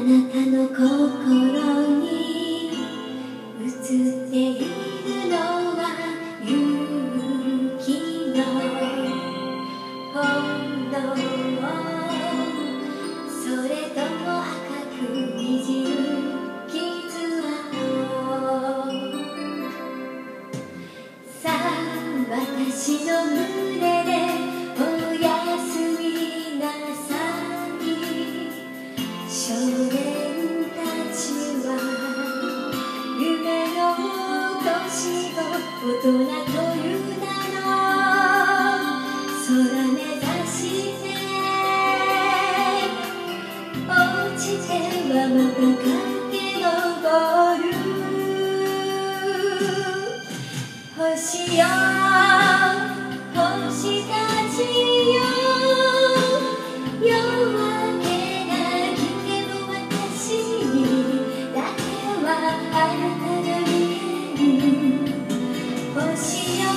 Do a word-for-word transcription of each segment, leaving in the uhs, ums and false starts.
なたの心に映っているのは勇気の炎、それとも赤くにじる傷跡。さあ私の胸でおやすみなさい。少年たちは夢の年を大人という名の空目指して落ちてはまた駆け上る。星よ星たちよ、夜明けが来ても私にだけはあなたが見える。星よ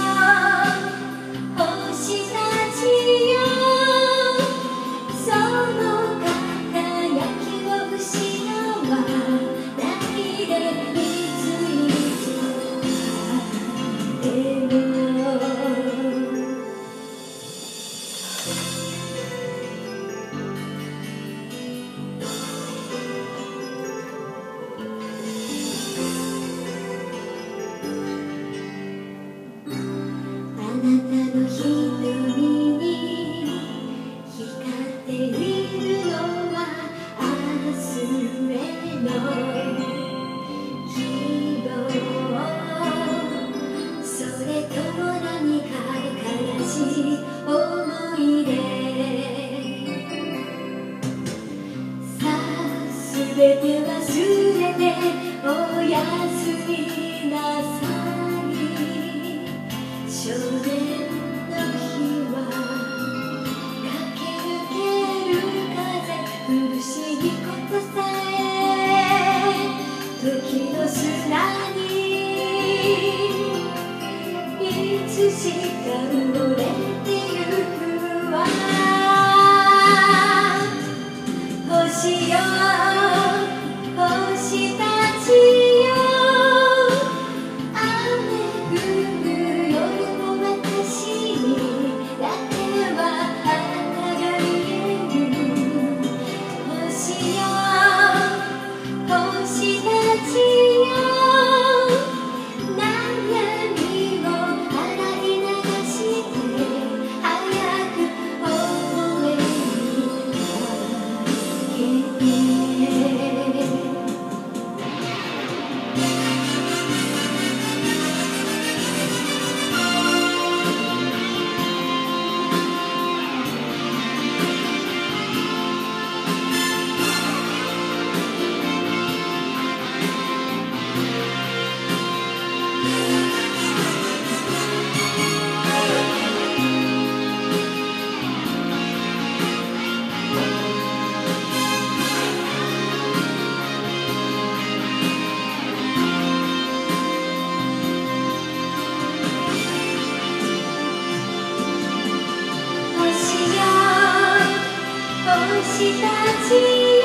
星たちよ、その輝きを失わないでいついつかでも。あなたの瞳に光っているのは明日への希望。それとも何か悲しい思い出。さあすべて忘れておやすみなさい。少年の日は駆け抜ける風、苦しいことさえ時の砂にいつしか埋もれてゆくわ。星よ星たちよ、星たち